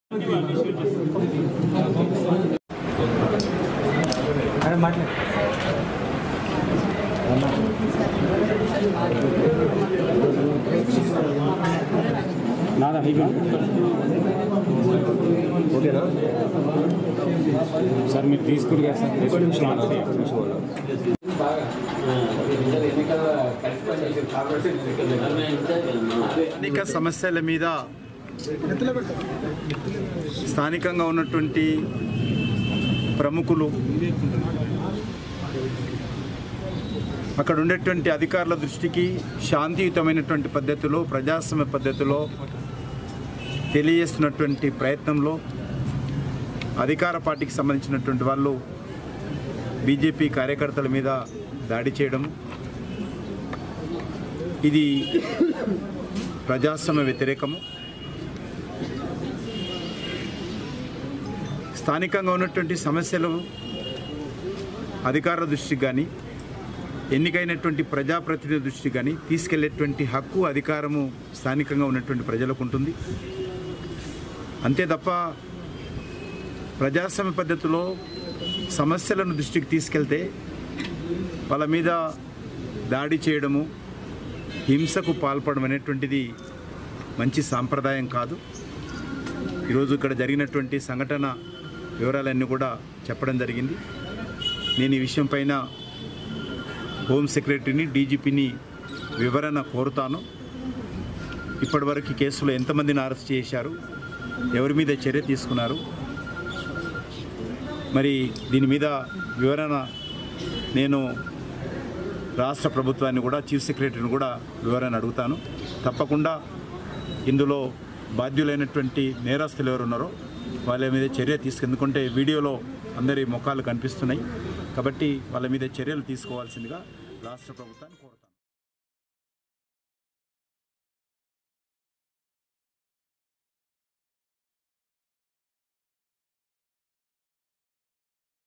ఓకేనా సార్ మీరు తీసుకుని అనేక సమస్యల మీద స్థానికంగా ఉన్నటువంటి ప్రముఖులు అక్కడ ఉండేటువంటి అధికారుల దృష్టికి శాంతియుతమైనటువంటి పద్ధతిలో ప్రజాస్వామ్య పద్ధతిలో తెలియజేస్తున్నటువంటి ప్రయత్నంలో అధికార పార్టీకి సంబంధించినటువంటి వాళ్ళు బీజేపీ కార్యకర్తల మీద దాడి చేయడం ఇది ప్రజాస్వామ్య వ్యతిరేకము. స్థానికంగా ఉన్నటువంటి సమస్యలు అధికారుల దృష్టికి కానీ ఎన్నికైనటువంటి ప్రజాప్రతినిధుల దృష్టికి కానీ తీసుకెళ్లేటువంటి హక్కు అధికారము స్థానికంగా ఉన్నటువంటి ప్రజలకు ఉంటుంది. అంతే తప్ప ప్రజాస్వామ్య పద్ధతిలో సమస్యలను దృష్టికి తీసుకెళ్తే వాళ్ళ మీద దాడి చేయడము హింసకు పాల్పడడం అనేటువంటిది మంచి సాంప్రదాయం కాదు. ఈరోజు ఇక్కడ జరిగినటువంటి సంఘటన వివరాలన్నీ కూడా చెప్పడం జరిగింది. నేను ఈ విషయం పైన హోమ్ సెక్రటరీని డీజీపీని వివరణ కోరుతాను. ఇప్పటివరకు కేసులో ఎంతమందిని అరెస్ట్ చేశారు, ఎవరి మీద చర్య తీసుకున్నారు, మరి దీని మీద వివరణ నేను రాష్ట్ర ప్రభుత్వాన్ని కూడా చీఫ్ సెక్రటరీని కూడా వివరణ అడుగుతాను. తప్పకుండా ఇందులో బాధ్యులైనటువంటి నేరస్తులు ఎవరు ఉన్నారో వాళ్ళ మీద చర్య ఎందుకంటే వీడియోలో అందరి ముఖాలు కనిపిస్తున్నాయి కాబట్టి వాళ్ళ మీద చర్యలు తీసుకోవాల్సిందిగా రాష్ట్ర ప్రభుత్వాన్ని కోరుతాను.